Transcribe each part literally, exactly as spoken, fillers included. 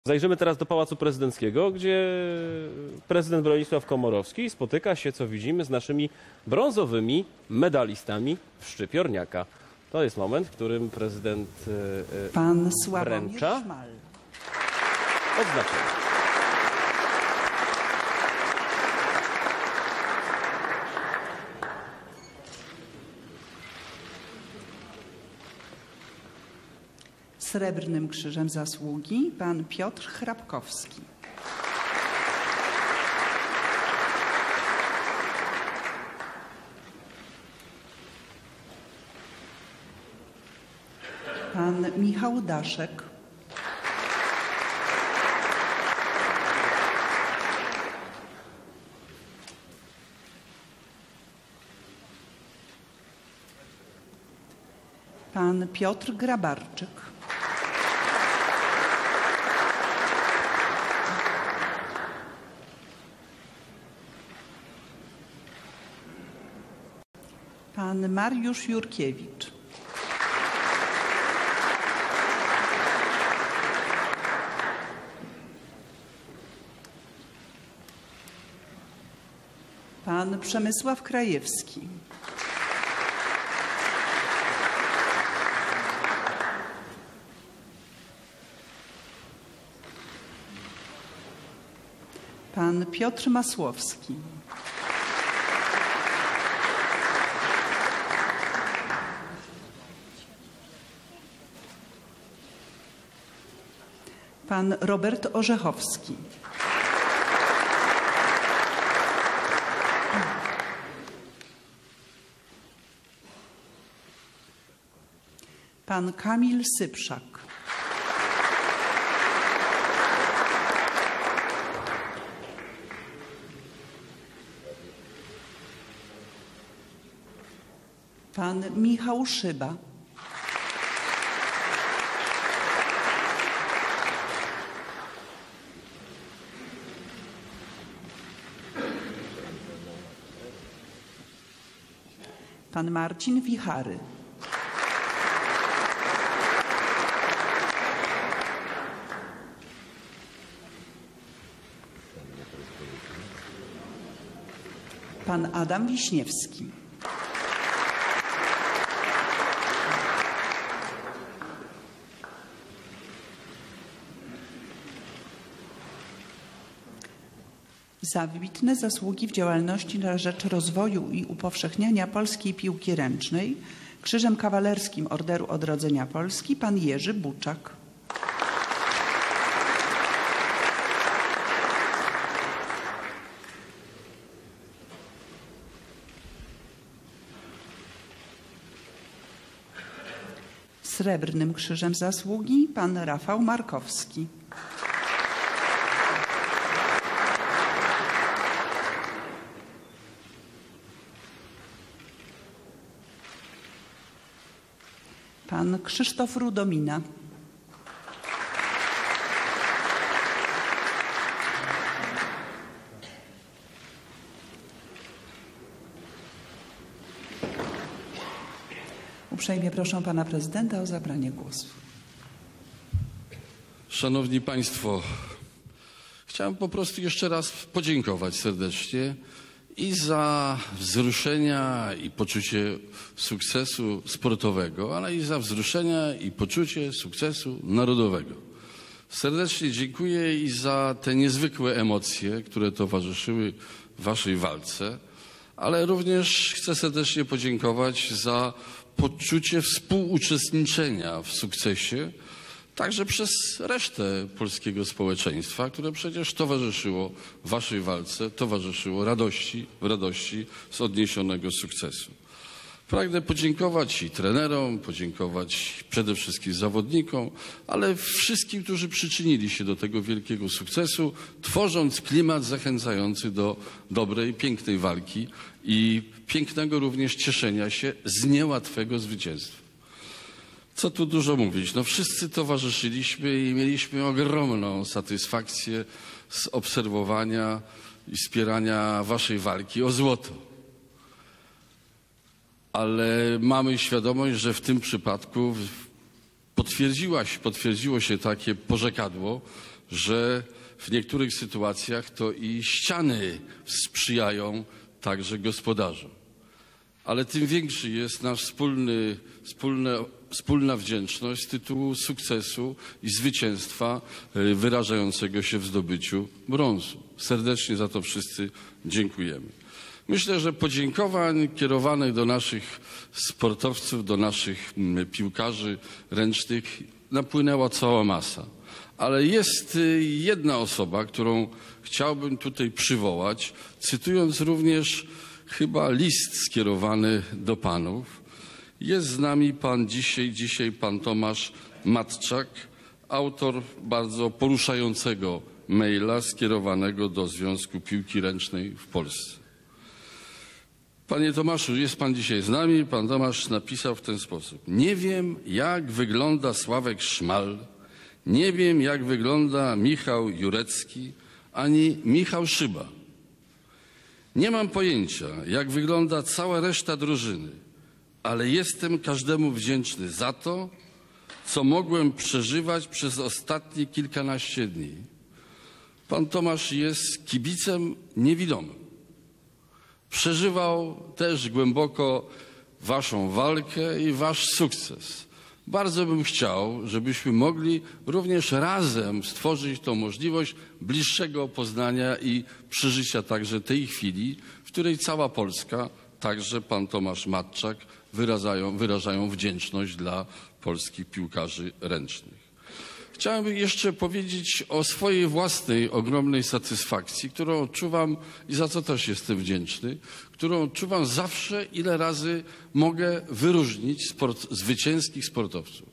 Zajrzymy teraz do Pałacu Prezydenckiego, gdzie prezydent Bronisław Komorowski spotyka się, co widzimy, z naszymi brązowymi medalistami w szczypiorniaka. To jest moment, w którym prezydent Pan Sławomir wręcza Szmal. odznaczenie. Srebrnym Krzyżem Zasługi pan Piotr Chrapkowski. Pan Michał Daszek. Pan Piotr Grabarczyk. Pan Mariusz Jurkiewicz. Pan Przemysław Krajewski. Pan Piotr Masłowski. Pan Robert Orzechowski. Pan Kamil Sypszak. Pan Michał Szyba. Pan Marcin Wichary. Pan Adam Wiśniewski. Za wybitne zasługi w działalności na rzecz rozwoju i upowszechniania polskiej piłki ręcznej Krzyżem Kawalerskim Orderu Odrodzenia Polski pan Jerzy Buczak. Srebrnym Krzyżem Zasługi pan Rafał Markowski. Pan Krzysztof Rudomina. Uprzejmie proszę pana prezydenta o zabranie głosu. Szanowni Państwo, chciałem po prostu jeszcze raz podziękować serdecznie i za wzruszenia i poczucie sukcesu sportowego, ale i za wzruszenia i poczucie sukcesu narodowego. Serdecznie dziękuję i za te niezwykłe emocje, które towarzyszyły waszej walce, ale również chcę serdecznie podziękować za poczucie współuczestniczenia w sukcesie, także przez resztę polskiego społeczeństwa, które przecież towarzyszyło waszej walce, towarzyszyło radości, w radości z odniesionego sukcesu. Pragnę podziękować i trenerom, podziękować przede wszystkim zawodnikom, ale wszystkim, którzy przyczynili się do tego wielkiego sukcesu, tworząc klimat zachęcający do dobrej, pięknej walki i pięknego również cieszenia się z niełatwego zwycięstwa. Co tu dużo mówić, no wszyscy towarzyszyliśmy i mieliśmy ogromną satysfakcję z obserwowania i wspierania waszej walki o złoto. Ale mamy świadomość, że w tym przypadku potwierdziła się, potwierdziło się takie porzekadło, że w niektórych sytuacjach to i ściany sprzyjają także gospodarzom. Ale tym większy jest nasz wspólny, wspólne, wspólna wdzięczność z tytułu sukcesu i zwycięstwa wyrażającego się w zdobyciu brązu. Serdecznie za to wszyscy dziękujemy. Myślę, że podziękowań kierowanych do naszych sportowców, do naszych piłkarzy ręcznych napłynęła cała masa. Ale jest jedna osoba, którą chciałbym tutaj przywołać, cytując również chyba list skierowany do panów. Jest z nami pan dzisiaj, dzisiaj pan Tomasz Matczak, autor bardzo poruszającego maila skierowanego do Związku Piłki Ręcznej w Polsce. Panie Tomaszu, jest pan dzisiaj z nami. Pan Tomasz napisał w ten sposób. Nie wiem, jak wygląda Sławek Szmal, nie wiem, jak wygląda Michał Jurecki, ani Michał Szyba. Nie mam pojęcia, jak wygląda cała reszta drużyny, ale jestem każdemu wdzięczny za to, co mogłem przeżywać przez ostatnie kilkanaście dni. Pan Tomasz jest kibicem niewidomym. Przeżywał też głęboko waszą walkę i wasz sukces. Bardzo bym chciał, żebyśmy mogli również razem stworzyć tą możliwość bliższego poznania i przeżycia także tej chwili, w której cała Polska, także pan Tomasz Matczak wyrażają, wyrażają wdzięczność dla polskich piłkarzy ręcznych. Chciałem jeszcze powiedzieć o swojej własnej ogromnej satysfakcji, którą odczuwam i za co też jestem wdzięczny, którą odczuwam zawsze, ile razy mogę wyróżnić sport, zwycięskich sportowców.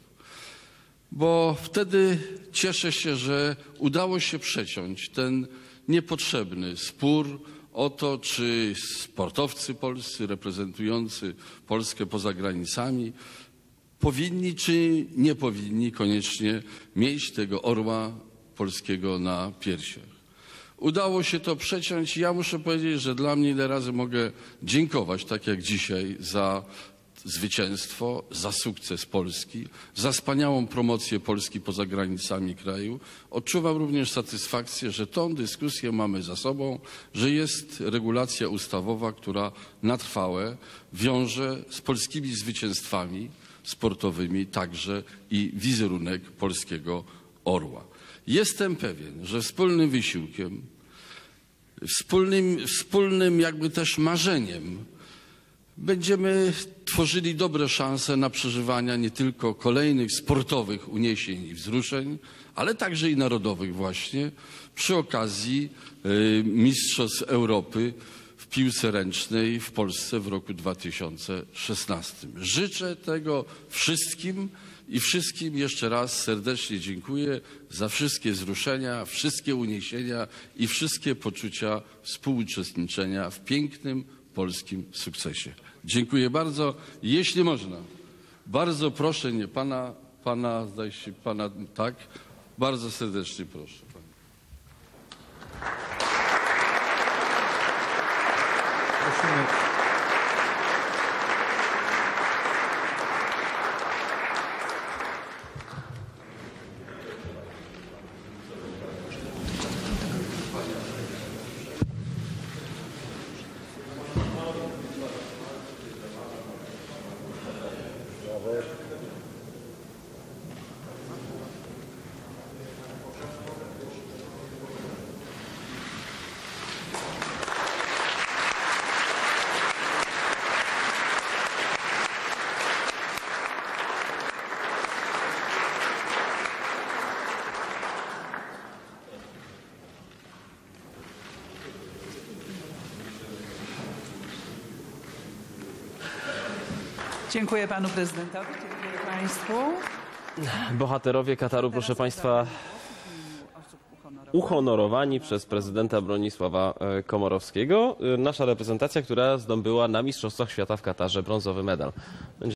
Bo wtedy cieszę się, że udało się przeciąć ten niepotrzebny spór o to, czy sportowcy polscy reprezentujący Polskę poza granicami powinni czy nie powinni koniecznie mieć tego orła polskiego na piersiach. Udało się to przeciąć i ja muszę powiedzieć, że dla mnie ile razy mogę dziękować, tak jak dzisiaj, za zwycięstwo, za sukces Polski, za wspaniałą promocję Polski poza granicami kraju. Odczuwam również satysfakcję, że tą dyskusję mamy za sobą, że jest regulacja ustawowa, która na trwałe wiąże z polskimi zwycięstwami sportowymi także i wizerunek polskiego orła. Jestem pewien, że wspólnym wysiłkiem, wspólnym, wspólnym jakby też marzeniem będziemy tworzyli dobre szanse na przeżywanie nie tylko kolejnych sportowych uniesień i wzruszeń, ale także i narodowych właśnie przy okazji y, Mistrzostw Europy w piłce ręcznej w Polsce w roku dwa tysiące szesnastym. Życzę tego wszystkim i wszystkim jeszcze raz serdecznie dziękuję za wszystkie wzruszenia, wszystkie uniesienia i wszystkie poczucia współuczestniczenia w pięknym polskim sukcesie. Dziękuję bardzo. Jeśli można, bardzo proszę, nie pana, pana, zdaje się, pana, tak, bardzo serdecznie proszę. Prosimy. Dziękuję panu prezydentowi, dziękuję państwu. Bohaterowie Kataru, proszę państwa, uhonorowani przez prezydenta Bronisława Komorowskiego. Nasza reprezentacja, która zdobyła na Mistrzostwach Świata w Katarze brązowy medal.